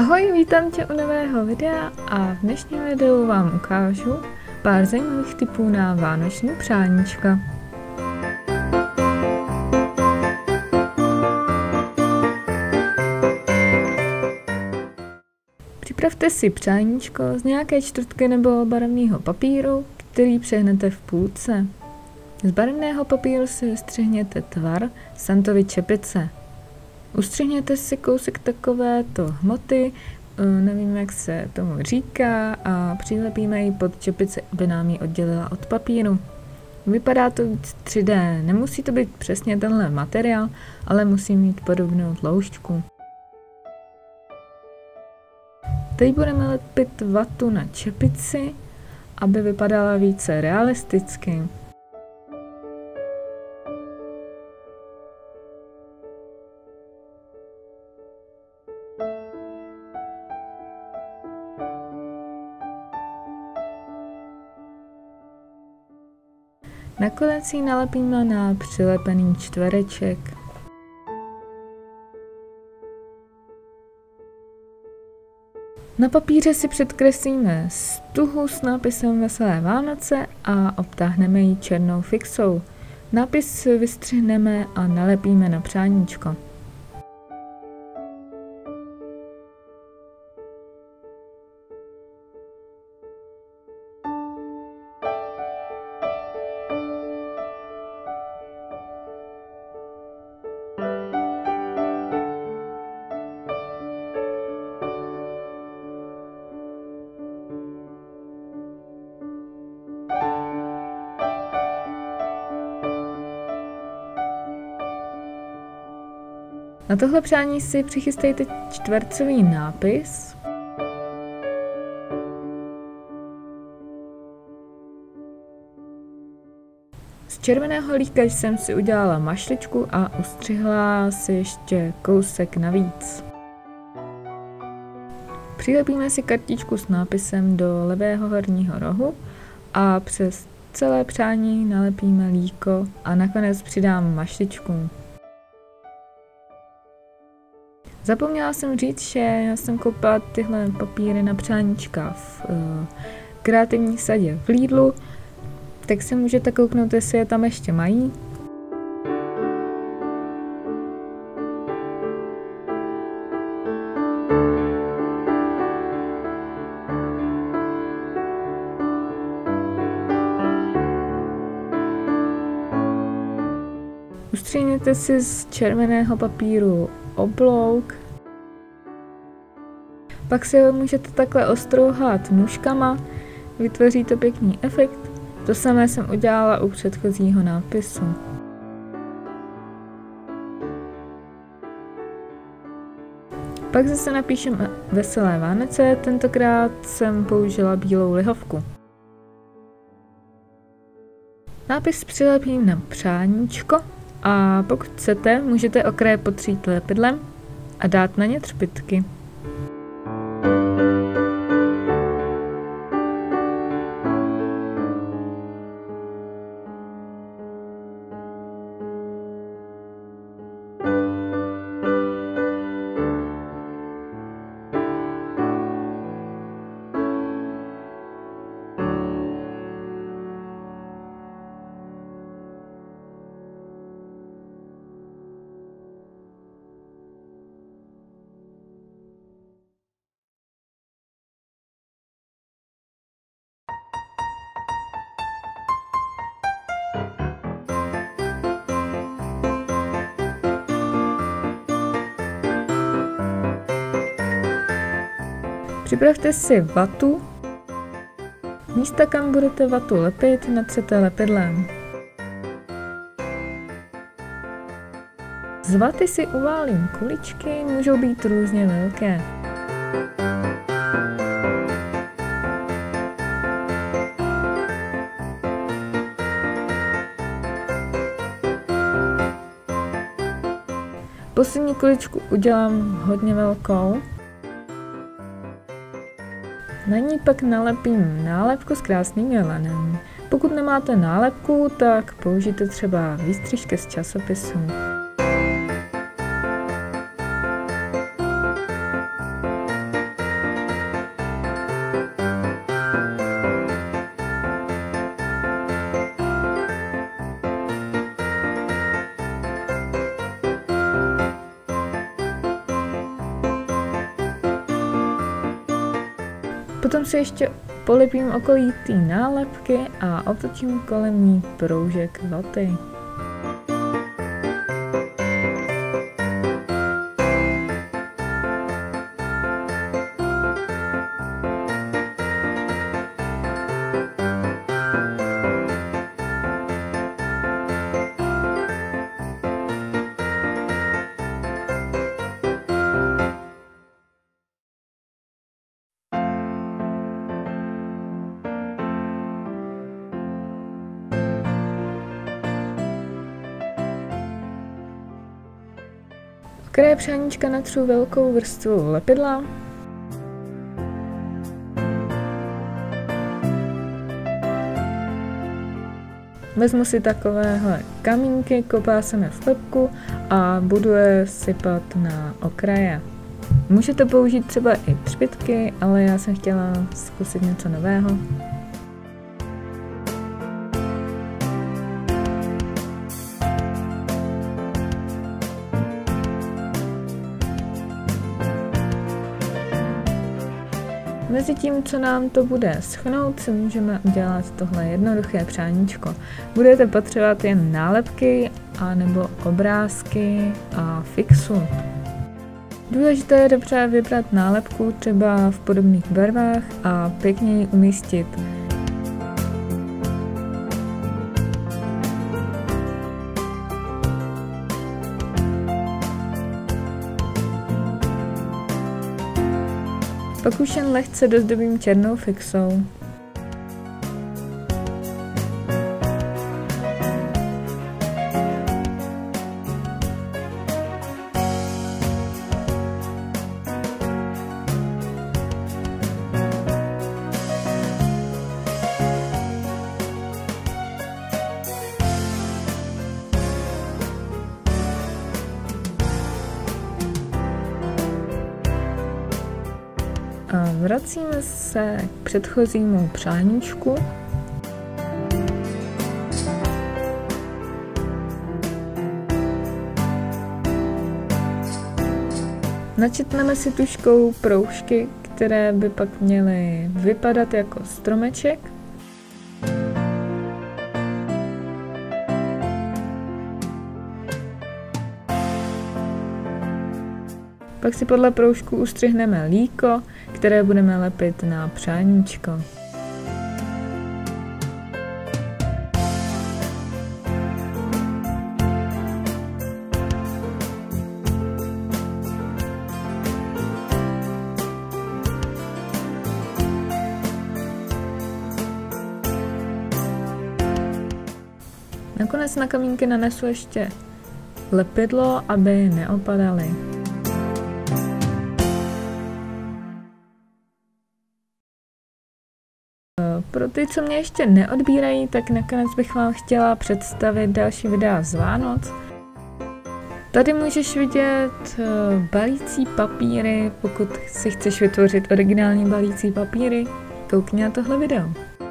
Ahoj, vítám tě u nového videa a v dnešním videu vám ukážu pár zajímavých tipů na vánoční přáníčka. Připravte si přáníčko z nějaké čtvrtky nebo barevného papíru, který přehnete v půlce. Z barevného papíru si vystřihněte tvar Santovy čepice. Ustřihněte si kousek takovéto hmoty, nevím, jak se tomu říká, a přilepíme ji pod čepici, aby nám ji oddělila od papíru. Vypadá to víc 3D, nemusí to být přesně tenhle materiál, ale musí mít podobnou tloušťku. Teď budeme lepit vatu na čepici, aby vypadala více realisticky. Nakonec ji nalepíme na přilepený čtvereček. Na papíře si předkreslíme stuhu s nápisem Veselé Vánoce a obtáhneme ji černou fixou. Nápis vystřihneme a nalepíme na přáníčko. Na tohle přání si přichystejte čtvercový nápis. Z červeného líka jsem si udělala mašličku a ustřihla si ještě kousek navíc. Přilepíme si kartičku s nápisem do levého horního rohu a přes celé přání nalepíme líko a nakonec přidám mašličku. Zapomněla jsem říct, že já jsem koupila tyhle papíry na přáníčka v kreativní sadě v Lidlu, tak si můžete kouknout, jestli je tam ještě mají. Ustřihněte si z červeného papíru oblouk. Pak si ho můžete takhle ostrouhat nůžkama, vytvoří to pěkný efekt. To samé jsem udělala u předchozího nápisu. Pak zase napíšeme Veselé Vánoce, tentokrát jsem použila bílou lihovku. Nápis přilepím na přáníčko a pokud chcete, můžete okraje potřít lepidlem a dát na ně třpytky. Připravte si vatu. Místa, kam budete vatu lepit, natřete lepidlem. Z vaty si uválím kuličky, můžou být různě velké. Poslední kuličku udělám hodně velkou. Na ní pak nalepím nálepku s krásným jelenem. Pokud nemáte nálepku, tak použijte třeba výstřižky z časopisu. Potom si ještě polepím okolí té nálepky a otočím kolem ní proužek vaty. Kraje přáníčka natřu velkou vrstvu lepidla. Vezmu si takovéhle kamínky, kopáseme v pepku a budu je sypat na okraje. Můžete použít třeba i třpytky, ale já jsem chtěla zkusit něco nového. Mezitím, co nám to bude schnout, si můžeme udělat tohle jednoduché přáníčko. Budete potřebovat jen nálepky anebo obrázky a fixu. Důležité je dobře vybrat nálepku třeba v podobných barvách a pěkně ji umístit. Pak už jen lehce dozdobím černou fixou. A vracíme se k předchozímu přáníčku. Načetneme si tužkou proužky, které by pak měly vypadat jako stromeček. Pak si podle proužku ustřihneme líko, které budeme lepit na přáníčko. Nakonec na kamínky nanesu ještě lepidlo, aby neopadaly. Pro ty, co mě ještě neodbírají, tak nakonec bych vám chtěla představit další videa z Vánoc. Tady můžeš vidět balící papíry, pokud si chceš vytvořit originální balící papíry, koukni na tohle video.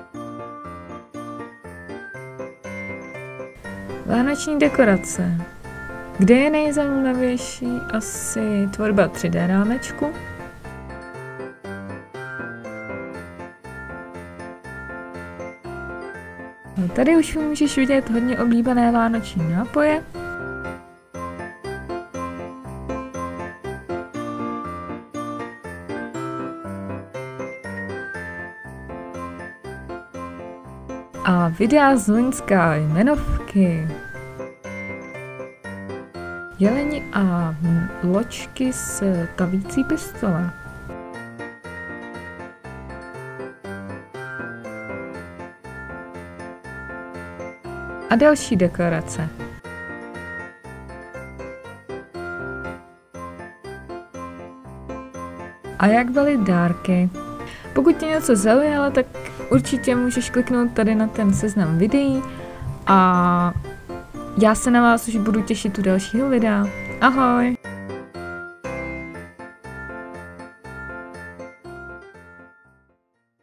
Vánoční dekorace. Kde je nejzajímavější? Asi tvorba 3D rámečku. Tady už můžeš vidět hodně oblíbené vánoční nápoje. A videa z loňská jmenovky. Jeleni a loďky z tavící pistole. A další dekorace. A jak byly dárky? Pokud tě něco zaujalo, tak určitě můžeš kliknout tady na ten seznam videí a já se na vás už budu těšit u dalšího videa. Ahoj!